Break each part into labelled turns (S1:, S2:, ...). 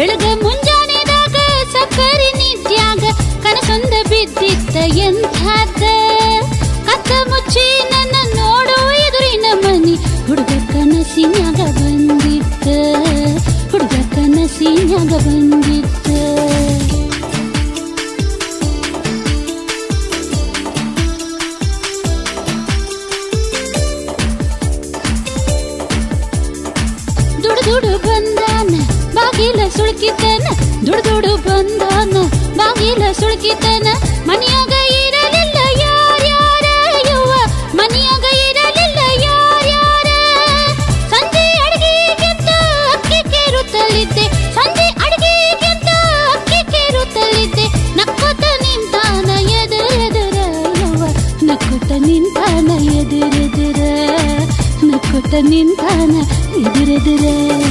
S1: ಬೆಳಗ ಮುಂಜಾನೆದಾಗ ಸಕ್ಕರೆ ನಿದ್ಯಾಗ ಕನಸೊಂದ ಬಿದ್ದಿತ್ತ ಎಂಥಾದ ಕತ್ತ ಮುಚ್ಚಿ ನನ್ನ ನೋಡು ಎದುರಿನ ಮನಿ ಹುಡುಗ ಕನಸಿನ್ಯಾಗ ಬಂದಿತ್ತ ಹುಡುಗ ಕನಸಿನ್ಯಾಗ ಬಂದಿತ್ತ ದುಡು ಬಂದಾನ ಬಾಗಿಲ ಸುಳ್ಕಿತನ ದುಡು ಬಂದಾನ ಬಾಗಿಲ ಸುಳ್ಕಿತನ ಮನಿಯಾಗ ಇರಲಿಲ್ಲ ಯಾರ್ಯಾರ ಯವ್ವ ಮನಿಯಾಗ ಇರಲಿಲ್ಲ ಯಾರ್ಯಾರ ಸಂಜೆ ಅಡಿಗೆಗೆದ್ದ ಅಕ್ಕಿ ಕೇರುತ್ತಲಿದ್ದೆ ಸಂಜೆ ಅಡಿಗೆಗೆದ್ದ ಅಕ್ಕಿ ಕೇರುತ್ತಲಿದ್ದೆ ನಕ್ಕೋತ ನಿಂತಾನ ಎದುರೆದುರ ಯವ್ವ ನಕ್ಕೋತ ನಿಂತಾನ ಎದುರೆದುರ ನಕ್ಕೋತ ನಿಂತಾನ ಎದುರೆದುರ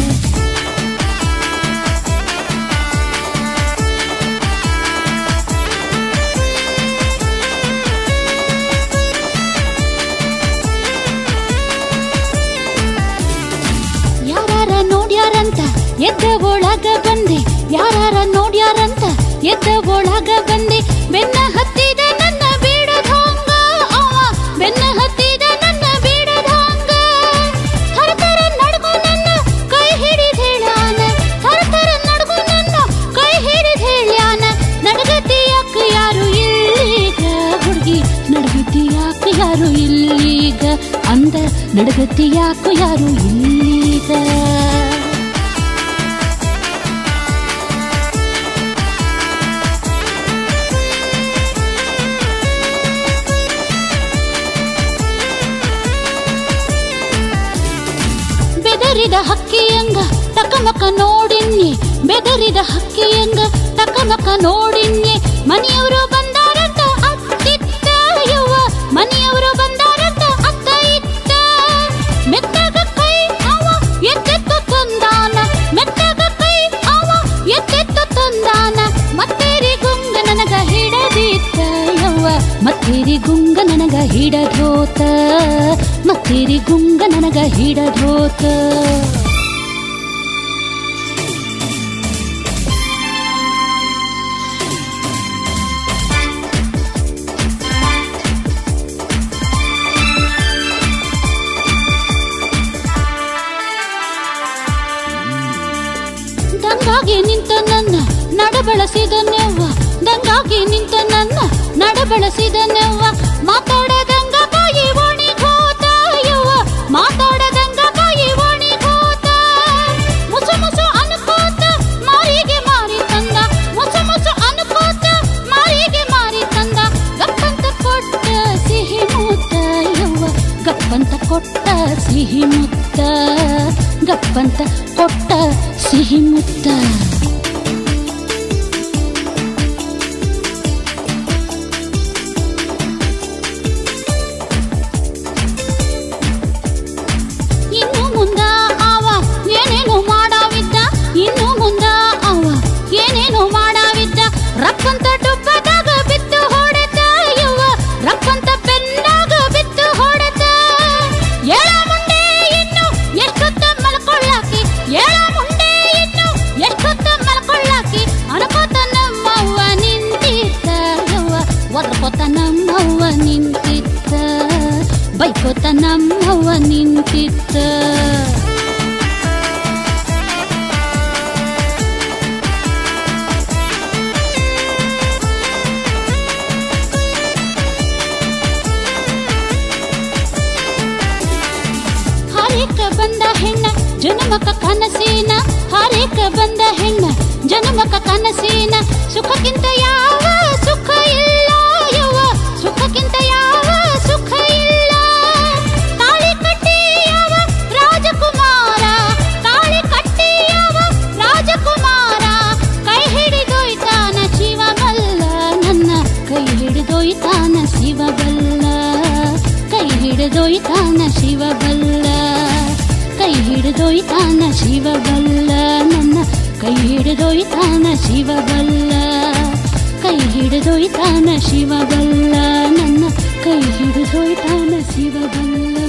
S1: ಯಾರಾರ ನೋಡ್ಯಾರಂತ ಎದ್ದ ಒಳಗ ಬಂದೆ ಯಾರಾರ ನೋಡ್ಯಾರಂತ ಎದ್ದ ಒಳಗ ಬಂದೆ ಬೆನ್ನ ಹತ್ತಿದ ನನ್ನ ಬೇಡದಂಗ ಅವ ಬೆನ್ನ ಹತ್ತಿದ ನನ್ನ ಬೇಡದಂಗ ಥರಥರ ನಡ್ಗು ನನ್ನ ಕೈ ಹಿಡಿದ ಹೇಳ್ಯಾನ ಥರಥರ ನಡ್ಗು ನನ್ನ ಕೈ ಹಿಡಿದ ಹೇಳ್ಯಾನ ನಡಗತಿ ಯಾಕ ಯಾರು ಇಲ್ಲೀಗ ಹುಡುಗಿ ನಡಗತಿ ಯಾಕ ಯಾರು ಇಲ್ಲೀಗ ಅಂದ ನಡಗತಿ ಯಾಕ ಯಾರು ಇಲ್ಲೀಗ ಬೆದರಿದ ಹಕ್ಕಿಯಂಗ ತಕಮಕ ನೋಡಿನ್ನೆ ಬೆದರಿದ ಹಕ್ಕಿಯಂಗ ತಕಮಕ ನೋಡಿನ್ನೆ ಮನೆಯವರು ಬಂದಾರಂತ ಅತ್ತಿತ್ತ ಯವ್ವ ಮನೆಯವರು ಬಂದಾರಂತ ಅತ್ತ ಇತ್ತ ಮೆತ್ತಗ ಕೈ ಅವ ಎತ್ತೆತ್ತು ತಂದಾನ ಮೆತ್ತಗ ಕೈ ಅವ ಎತ್ತೆತ್ತು ತಂದಾನ ಮತ್ತೇರಿ ಗುಂಗ ನನಗ ಹಿಡದಿತ್ತ ಯವ್ವ ಮತ್ತೇರಿ ಗುಂಗ ನನಗ ಹಿಡದೋತ ಮತ್ತೇರಿ ಗುಂಗ ನನಗ ಹಿಡದೋತ ದಂಗಾಗಿ ನಿಂತ ನನ್ನ ನಡಬಳಸಿದನೆವ್ವ ದಂಗಾಗಿ ನಿಂತ ನನ್ನ ನಡಬಳಸಿದನೆವ್ವ ಮಾತಾಡದಂಗ ಬಾಯಿ ಒಣಿಗೋತ ಯವ್ವ ಮಾತಾಡದಂಗ ಬಾಯಿ ಒಣಿಗೋತ ಮುಸು ಮುಸು ಅನ್ಕೋತ ಮಾರಿಗೆ ಮಾರಿ ತಂದ ಮುಸು ಮುಸು ಅನ್ಕೋತ ಮಾರಿಗೆ ಮಾರಿ ತಂದ ಗಪ್ಪಂತ ಕೊಟ್ಟ ಸಿಹಿ ಮುತ್ತ ಯವ್ವ ಗಪ್ಪಂತ ಕೊಟ್ಟ ಸಿಹಿ ಮುತ್ತ ಗಪ್ಪಂತ ಕೊಟ್ಟ ಸಿಹಿ ಮುತ್ತ ಇನ್ನು ಮುಂದ ಅವ ಏನೇನು ಮಾಡಾವಿದ್ದ ಇನ್ನು ಮುಂದ ಅವ ಏನೇನು ಮಾಡಾವಿದ್ದ ರಕ್ಕಂತ ಡುಬ್ಬದಾಗ ಬಿತ್ತು ಹೊಡೆತ ಯವ್ವ ರಕ್ಕಂತ ಪೆನ್ನಾಗ ಬಿತ್ತು ಹೊಡೆತ ಏಳ ಮುಂಡೆ ಇನ್ನು ಎಷ್ಟೊತ್ತ ಮಲ್ಕೊಳ್ಳಾಕಿ ಏಳ ಮುಂಡೆ ಇನ್ನು ಎಷ್ಟೊತ್ತ ಮಲ್ಕೊಳ್ಳಾಕಿ ಅನ್ಕೋತ ನಮ್ಮವ್ವ ನಿಂತಿತ್ತ ಯವ್ವ ಒದ್ರಕೋತ ನಮ್ಮವ್ವ ನಿಂತಿತ್ತ ಬೈಕೋತ ನಮ್ಮವ್ವ ನಿಂತಿತ್ತ ಹಾರೇಕ ಬಂದ ಹೆಣ್ಣ ಜನ್ಮಕ ಕನಸಿನ ಹಾರೇಕ ಬಂದ ಹೆಣ್ಣ ಜನ್ಮಕ ಕನಸಿನ ಸುಖಕ್ಕಿಂತ ಯಾವ ಸುಖ ಇಲ್ಲ ಯವ್ವ ಸುಖಕ್ಕಿಂತ ಯಾವ ಸುಖ ಇಲ್ಲ ತಾಳಿ ಕಟ್ಟಿ ಯಾವ ರಾಜಕುಮಾರ ತಾಳಿ ಕಟ್ಟಿ ಯಾವ ರಾಜಕುಮಾರ ಕೈ ಹಿಡಿದೊಯ್ತಾನ ಶಿವಬಲ್ಲ ನನ್ನ ಕೈ ಹಿಡಿದೊಯ್ತಾನ ಶಿವಬಲ್ಲ ಕೈ ಹಿಡಿದೊಯ್ತಾನ ಶಿವಬಲ್ಲ ಕೈ ಹಿಡಿದೊಯ್ತಾನ ಶಿವಬಲ್ಲ ನನ್ನ ಕೈ ಹಿಡಿದೊಯ್ತಾನ ಶಿವಬಲ್ಲ ಕೈ ಹಿಡಿದೊಯ್ತಾನ ಶಿವಬಲ್ಲ ನನ್ನ ಕೈ ಹಿಡಿದೊಯ್ತಾನ ಶಿವಬಲ್ಲ